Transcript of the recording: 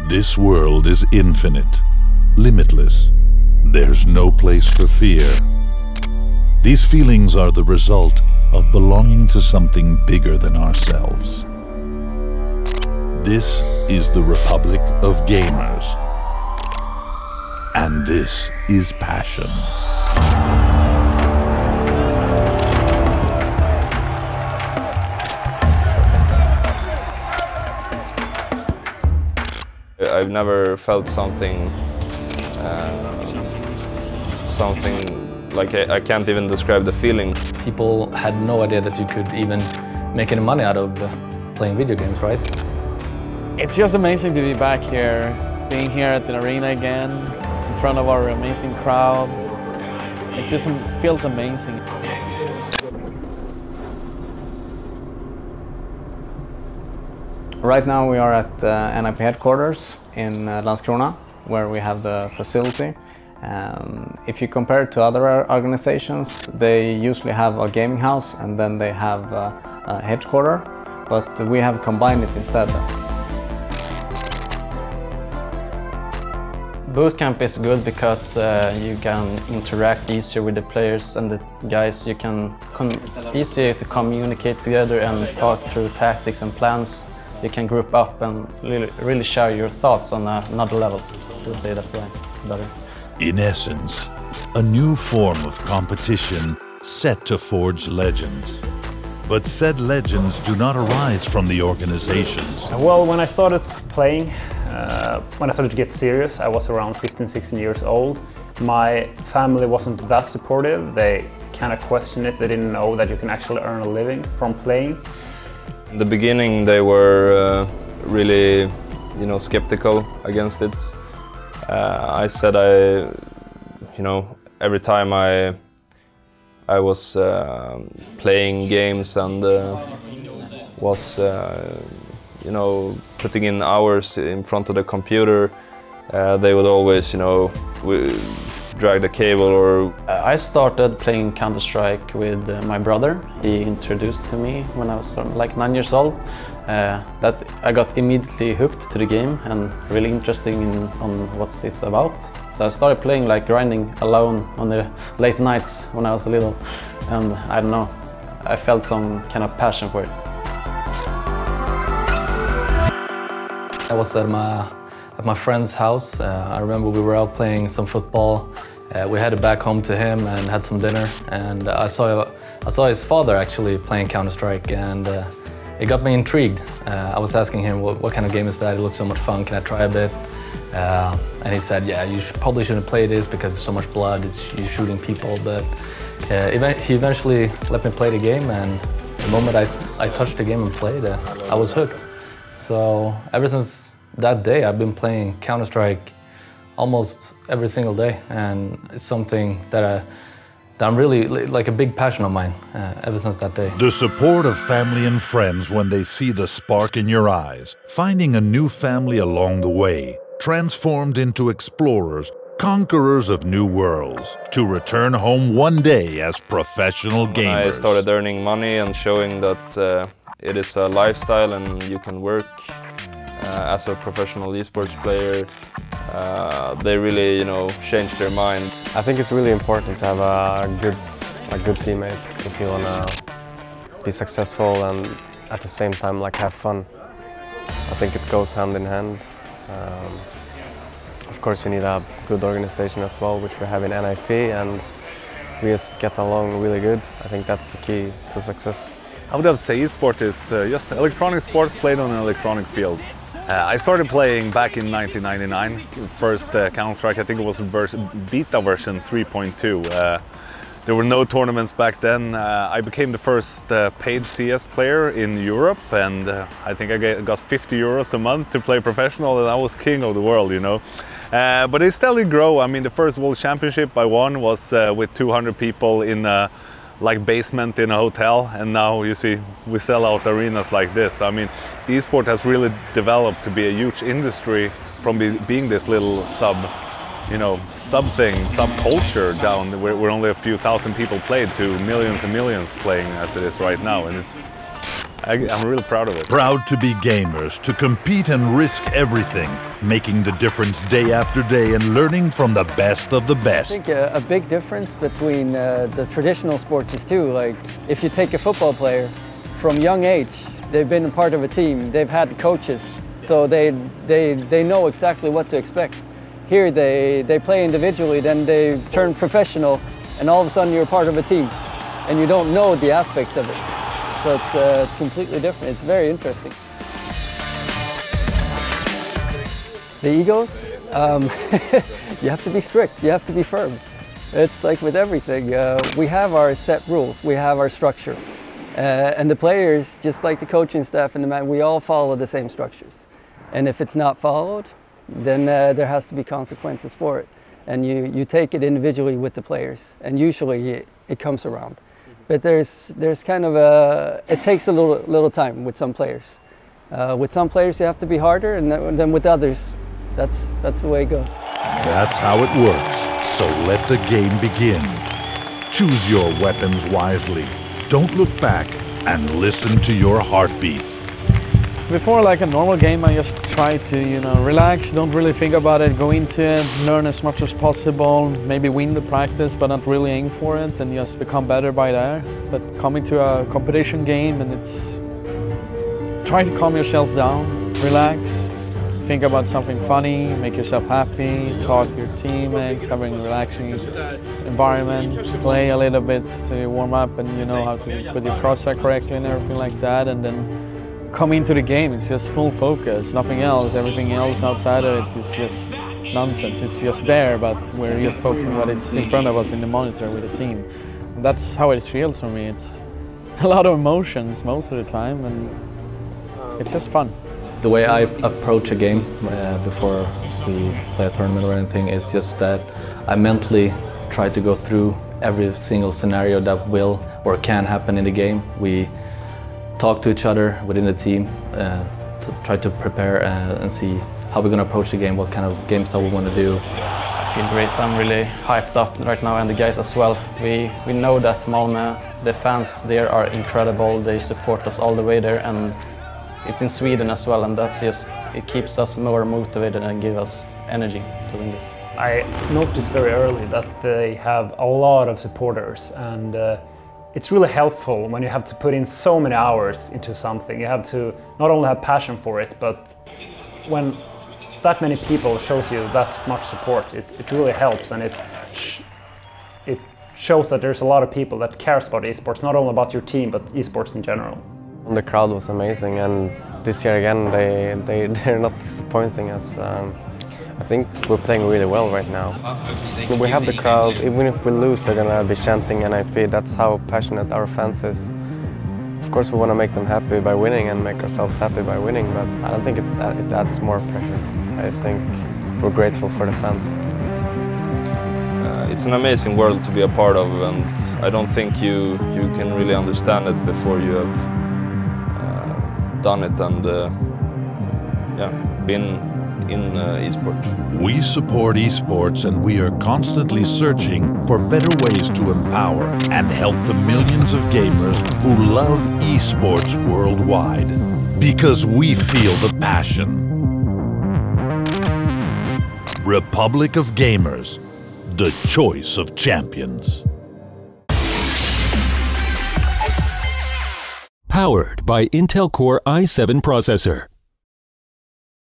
This world is infinite, limitless. There's no place for fear. These feelings are the result of belonging to something bigger than ourselves. This is the Republic of Gamers. And this is passion. I've never felt something like I can't even describe the feeling. People had no idea that you could even make any money out of playing video games, right? It's just amazing to be back here, being here at the arena again, in front of our amazing crowd. It just feels amazing. Right now we are at NiP headquarters in Landskrona, where we have the facility. If you compare it to other organizations, they usually have a gaming house and then they have a headquarter, but we have combined it instead. Bootcamp is good because you can interact easier with the players and the guys. You can easier to communicate together and talk through tactics and plans. You can group up and really share your thoughts on another level. I would say that's why it's better. In essence, a new form of competition set to forge legends. But said legends do not arise from the organizations. Well, when I started playing, when I started to get serious, I was around 15, 16 years old. My family wasn't that supportive. They kind of questioned it. They didn't know that you can actually earn a living from playing. In the beginning, they were really, skeptical against it. I said every time I was playing games and was, putting in hours in front of the computer, they would always, drag the cable or... I started playing Counter-Strike with my brother. He introduced to me when I was like 9 years old. That I got immediately hooked to the game and really interested on what it's about. So I started playing, like grinding alone on the late nights when I was little, and I don't know, I felt some kind of passion for it. I was at my friend's house. I remember we were out playing some football. We headed back home to him and had some dinner, and I saw his father actually playing Counter-Strike, and it got me intrigued. I was asking him, what kind of game is that? It looks so much fun, can I try a bit? And he said, yeah, you probably shouldn't play this because it's so much blood, you're shooting people, but he eventually let me play the game, and the moment I touched the game and played, I was hooked. So ever since that day, I've been playing Counter-Strike almost every single day, and it's something that I'm really, like a big passion of mine ever since that day. The support of family and friends when they see the spark in your eyes, finding a new family along the way, transformed into explorers, conquerors of new worlds, to return home one day as professional gamers. I started earning money and showing that it is a lifestyle and you can work as a professional esports player. They really, changed their mind. I think it's really important to have a good teammate if you wanna be successful and at the same time have fun. I think it goes hand in hand. Of course, you need a good organization as well, which we have in NiP, and we just get along really good. I think that's the key to success. I would have to say esports is just electronic sports played on an electronic field. I started playing back in 1999, first Counter-Strike, I think it was beta version 3.2. There were no tournaments back then. I became the first paid CS player in Europe, and I think I got 50 euros a month to play professional, and I was king of the world, But it still did grow. I mean, the first World Championship I won was with 200 people in basement in a hotel, and now you see we sell out arenas like this. I mean, the esport has really developed to be a huge industry from being this little subculture down where only a few thousand people played to millions and millions playing as it is right now, and I'm really proud of it. Proud to be gamers, to compete and risk everything, making the difference day after day and learning from the best of the best. I think a big difference between the traditional sports is too, like if you take a football player, from young age, they've been a part of a team, they've had coaches, so they know exactly what to expect. Here they play individually, then they turn professional, and all of a sudden you're part of a team, and you don't know the aspects of it. So it's completely different. It's very interesting. The egos, you have to be strict, you have to be firm. It's like with everything. We have our set rules, we have our structure. And the players, just like the coaching staff and the man, we all follow the same structures. And if it's not followed, then there has to be consequences for it. And you take it individually with the players, and usually it comes around. But there's kind of it takes a little time with some players. With some players you have to be harder, and then with others, that's the way it goes. That's how it works. So let the game begin. Choose your weapons wisely. Don't look back and listen to your heartbeats. Before like a normal game, I just try to, relax, don't really think about it, go into it, learn as much as possible, maybe win the practice, but not really aim for it, and just become better by there. But coming to a competition game, and it's try to calm yourself down, relax, think about something funny, make yourself happy, talk to your teammates, having a relaxing environment, play a little bit so you warm up and you know how to put your crosshair correctly and everything like that, and then come into the game. It's just full focus, nothing else. Everything else outside of it is just nonsense. It's just there, but we're just focusing on what is in front of us in the monitor with the team. And that's how it feels for me. It's a lot of emotions most of the time, and it's just fun. The way I approach a game before we play a tournament or anything is just that I mentally try to go through every single scenario that will or can happen in the game. We talk to each other within the team to try to prepare and see how we're going to approach the game, what kind of game style we want to do. I feel great. I'm really hyped up right now, and the guys as well. We know that Malmö, the fans there are incredible. They support us all the way there, and it's in Sweden as well, and that's just, it keeps us more motivated and gives us energy to win this. I noticed very early that they have a lot of supporters, and it's really helpful when you have to put in so many hours into something. You have to not only have passion for it, but when that many people shows you that much support, it really helps, and it shows that there's a lot of people that cares about esports, not only about your team, but esports in general. The crowd was amazing, and this year again they're not disappointing us. I think we're playing really well right now. We have the crowd, even if we lose they're gonna be chanting NiP. That's how passionate our fans is. Of course we want to make them happy by winning and make ourselves happy by winning, but I don't think it adds more pressure. I just think we're grateful for the fans. It's an amazing world to be a part of, and I don't think you can really understand it before you have done it and been in esports. We support esports, and we are constantly searching for better ways to empower and help the millions of gamers who love esports worldwide. Because we feel the passion. Republic of Gamers, the choice of champions. Powered by Intel Core i7 processor.